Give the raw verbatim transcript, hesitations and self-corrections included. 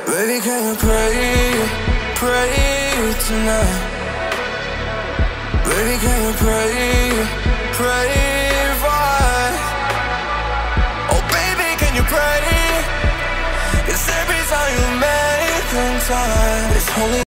Baby, can you pray, pray tonight? Baby, can you pray, pray for us? Oh baby, can you pray? 'Cause every time you make them time, it's only